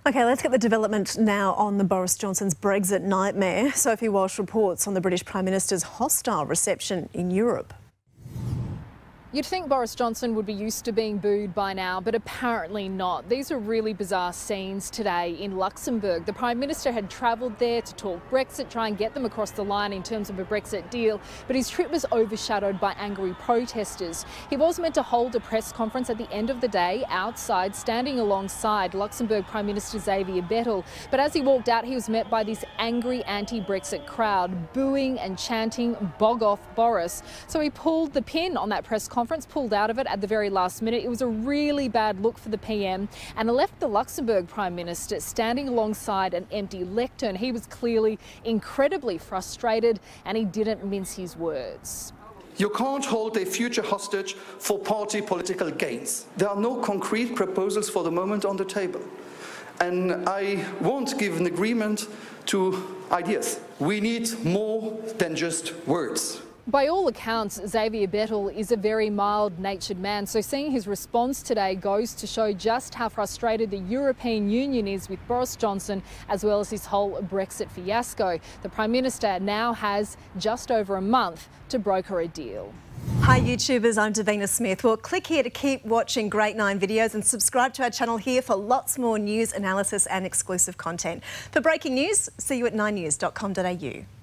OK, let's get the development now on the Boris Johnson's Brexit nightmare. Sophie Walsh reports on the British Prime Minister's hostile reception in Europe. You'd think Boris Johnson would be used to being booed by now, but apparently not. These are really bizarre scenes today in Luxembourg. The Prime Minister had travelled there to talk Brexit, try and get them across the line in terms of a Brexit deal, but his trip was overshadowed by angry protesters. He was meant to hold a press conference at the end of the day outside, standing alongside Luxembourg Prime Minister Xavier Bettel. But as he walked out, he was met by this angry anti-Brexit crowd, booing and chanting, "Bog off, Boris." So he pulled the pin on that press conference, pulled out of it at the very last minute. It was a really bad look for the PM and it left the Luxembourg Prime Minister standing alongside an empty lectern. He was clearly incredibly frustrated and he didn't mince his words. You can't hold a future hostage for party political gains. There are no concrete proposals for the moment on the table. And I won't give an agreement to ideas. We need more than just words. By all accounts, Xavier Bettel is a very mild-natured man, so seeing his response today goes to show just how frustrated the European Union is with Boris Johnson, as well as his whole Brexit fiasco. The Prime Minister now has just over a month to broker a deal. Hi YouTubers, I'm Davina Smith. Well, click here to keep watching Great 9 videos and subscribe to our channel here for lots more news, analysis and exclusive content. For breaking news, see you at 9news.com.au.